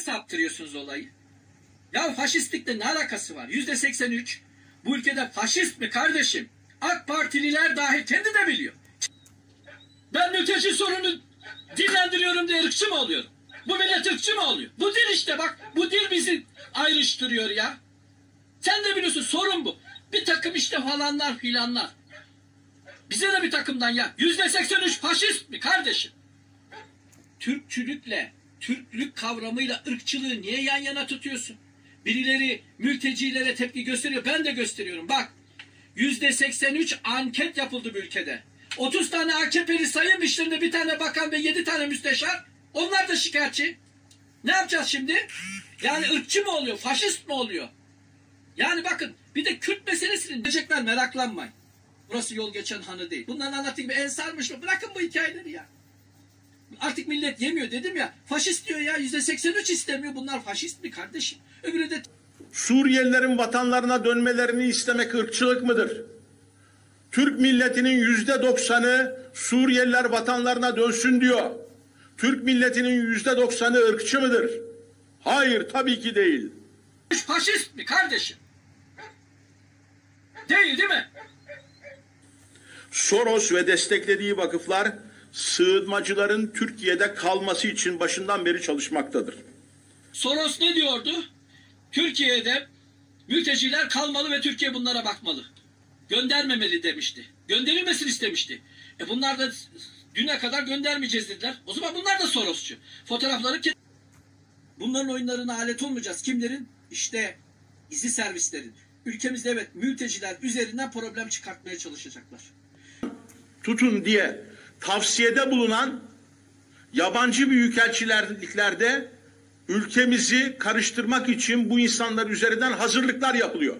saptırıyorsunuz olayı? Ya faşistlikle ne alakası var? %83. Bu ülkede faşist mi kardeşim? AK Partililer dahi kendi de biliyor. Ben mülteci sorunu dillendiriyorum diye ırkçı mı oluyorum? Bu millet ırkçı mı oluyor? Bu dil işte bak. Bu dil bizi ayrıştırıyor ya. Sen de biliyorsun sorun bu. Bir takım işte falanlar filanlar. Bize de bir takımdan ya. %83 faşist mi kardeşim? Türkçülükle, Türklük kavramıyla ırkçılığı niye yan yana tutuyorsun? Birileri mültecilere tepki gösteriyor. Ben de gösteriyorum. Bak %83 anket yapıldı bu ülkede. 30 tane AKP'li sayım işlerinde bir tane bakan ve 7 tane müsteşar. Onlar da şikayetçi. Ne yapacağız şimdi? Yani ırkçı mı oluyor? Faşist mi oluyor? Yani bakın bir de Kürt meselesini diyecekler, meraklanmayın. Burası yol geçen hanı değil. Bunların anlattığı gibi ensarmış mı? Bırakın bu hikayeleri ya. Artık millet yemiyor dedim ya. Faşist diyor ya. %83 istemiyor. Bunlar faşist mi kardeşim? Öbürü de... Suriyelilerin vatanlarına dönmelerini istemek ırkçılık mıdır? Türk milletinin %90'ı Suriyeliler vatanlarına dönsün diyor. Türk milletinin %90'ı ırkçı mıdır? Hayır, tabii ki değil. Faşist mi kardeşim? Değil mi? Soros ve desteklediği vakıflar sığınmacıların Türkiye'de kalması için başından beri çalışmaktadır. Soros ne diyordu? Türkiye'de mülteciler kalmalı ve Türkiye bunlara bakmalı. Göndermemeli demişti. Gönderilmesini istemişti. Bunlar da düne kadar göndermeyeceğiz dediler. O zaman bunlar da Sorosçu. Fotoğrafları bunların oyunlarına alet olmayacağız. Kimlerin? İşte gizli servislerin. Ülkemizde evet mülteciler üzerinden problem çıkartmaya çalışacaklar. Tutun diye tavsiyede bulunan yabancı büyükelçiliklerde ülkemizi karıştırmak için bu insanlar üzerinden hazırlıklar yapılıyor.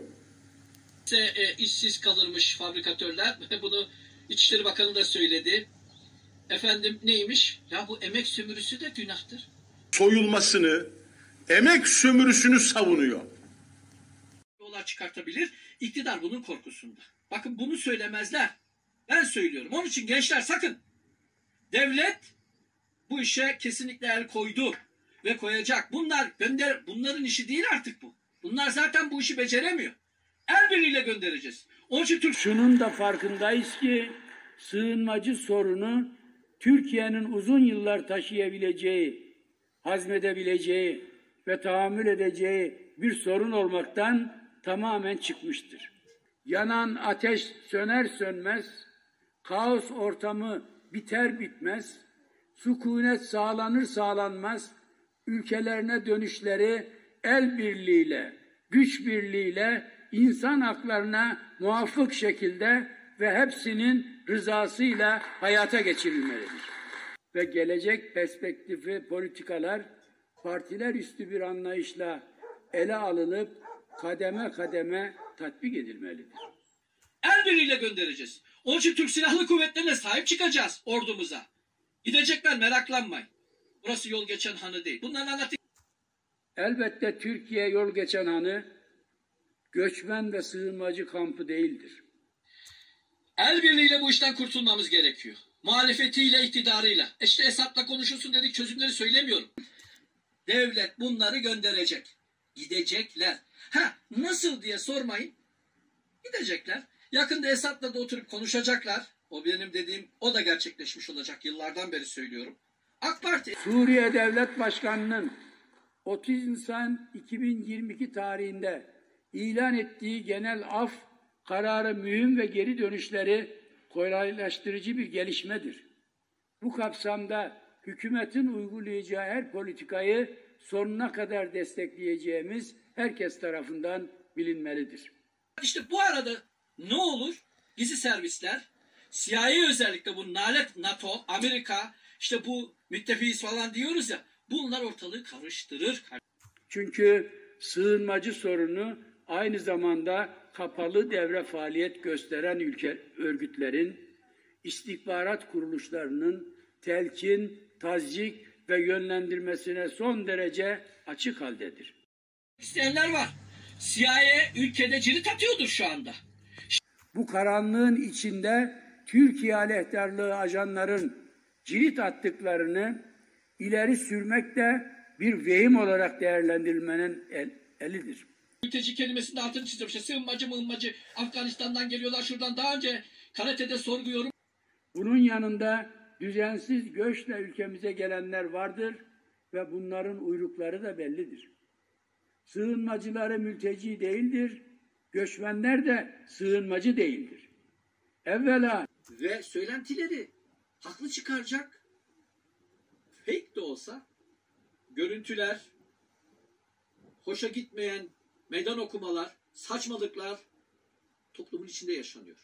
İşsiz kalırmış fabrikatörler. Bunu İçişleri Bakanı da söyledi. Efendim neymiş? Ya bu emek sömürüsü de günahtır. Soyulmasını, emek sömürüsünü savunuyor. Yollar çıkartabilir. İktidar bunun korkusunda. Bakın bunu söylemezler. Ben söylüyorum. Onun için gençler sakın. Devlet bu işe kesinlikle el koydu ve koyacak. Bunların işi değil artık bu. Bunlar zaten bu işi beceremiyor. El birliğiyle göndereceğiz. Onun için şunun da farkındayız ki sığınmacı sorunu Türkiye'nin uzun yıllar taşıyabileceği, hazmedebileceği ve tahammül edeceği bir sorun olmaktan tamamen çıkmıştır. Yanan ateş söner sönmez, kaos ortamı biter bitmez, sükunet sağlanır sağlanmaz, ülkelerine dönüşleri el birliğiyle, güç birliğiyle, insan haklarına muvafık şekilde ve hepsinin rızasıyla hayata geçirilmelidir. Ve gelecek perspektifi politikalar partiler üstü bir anlayışla ele alınıp kademe kademe tatbik edilmelidir. El birliğiyle göndereceğiz. Onun için Türk Silahlı Kuvvetleri'ne sahip çıkacağız ordumuza. Gidecekler meraklanmayın. Burası yol geçen hanı değil. Bunların anlattığı... Elbette Türkiye yol geçen hanı göçmen ve sığınmacı kampı değildir. El birliğiyle bu işten kurtulmamız gerekiyor. Muhalefetiyle, iktidarıyla. İşte Esad'la konuşulsun dedik, çözümleri söylemiyorum. Devlet bunları gönderecek. Gidecekler. Nasıl diye sormayın. Gidecekler. Yakında Esad'la da oturup konuşacaklar. O benim dediğim, o da gerçekleşmiş olacak. Yıllardan beri söylüyorum. AK Parti... Suriye Devlet Başkanı'nın 30 Nisan 2022 tarihinde ilan ettiği genel af kararı mühim ve geri dönüşleri kolaylaştırıcı bir gelişmedir. Bu kapsamda hükümetin uygulayacağı her politikayı sonuna kadar destekleyeceğimiz herkes tarafından bilinmelidir. İşte bu arada ne olur? Gizli servisler, CIA özellikle bu nalet NATO, Amerika, işte bu müttefiyiz falan diyoruz ya, bunlar ortalığı karıştırır. Çünkü sığınmacı sorunu aynı zamanda kapalı devre faaliyet gösteren örgütlerin, istihbarat kuruluşlarının telkin, tazyik ve yönlendirmesine son derece açık haldedir. İsteyenler var. CIA ülkede cirit atıyordur şu anda. Bu karanlığın içinde Türkiye aleyhtarlığı ajanların cirit attıklarını ileri sürmek de bir vehim olarak değerlendirilmenin elidir. Mülteci kelimesinde altını çiziyorum. İşte sığınmacı mığınmacı Afganistan'dan geliyorlar şuradan. Daha önce karate'de sorgu Bunun yanında düzensiz göçle ülkemize gelenler vardır ve bunların uyrukları da bellidir. Sığınmacıları mülteci değildir, göçmenler de sığınmacı değildir. Evvela ve söylentileri haklı çıkaracak, fake de olsa görüntüler, hoşa gitmeyen meydan okumalar, saçmalıklar toplumun içinde yaşanıyor.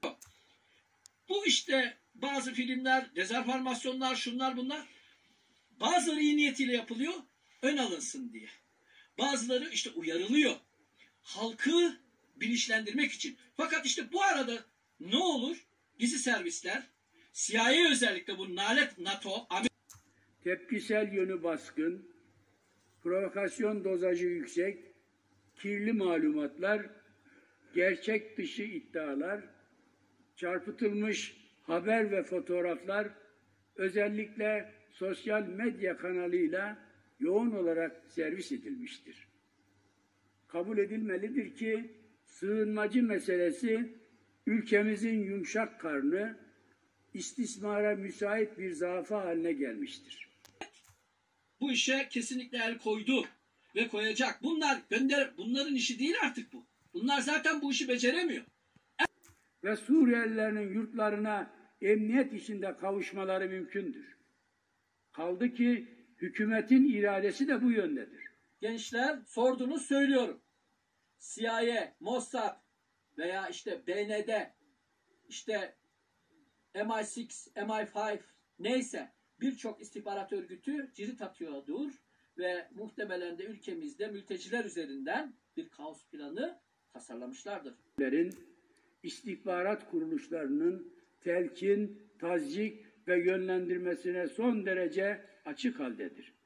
Bu işte bazı filmler, dezenformasyonlar, şunlar bunlar bazıları iyi niyetiyle yapılıyor, ön alınsın diye. Bazıları işte uyarılıyor. Halkı bilinçlendirmek için. Fakat işte bu arada ne olur? Gizli servisler, CIA özellikle bu nalet NATO, tepkisel yönü baskın, provokasyon dozajı yüksek, kirli malumatlar, gerçek dışı iddialar, çarpıtılmış haber ve fotoğraflar özellikle sosyal medya kanalıyla yoğun olarak servis edilmiştir. Kabul edilmelidir ki sığınmacı meselesi ülkemizin yumuşak karnı istismara müsait bir zaafı haline gelmiştir. Bu işe kesinlikle el koydu ve koyacak. Bunların işi değil artık bu. Bunlar zaten bu işi beceremiyor. Ve Suriyelilerin yurtlarına emniyet içinde kavuşmaları mümkündür. Kaldı ki hükümetin iradesi de bu yöndedir. Gençler sordunuz söylüyorum. CIA, Mossad veya işte BND, işte MI6, MI5 neyse birçok istihbarat örgütü cirit atıyordur ve muhtemelen de ülkemizde mülteciler üzerinden bir kaos planı tasarlamışlardır. İstihbarat kuruluşlarının telkin, tazyik ve yönlendirmesine son derece açık haldedir.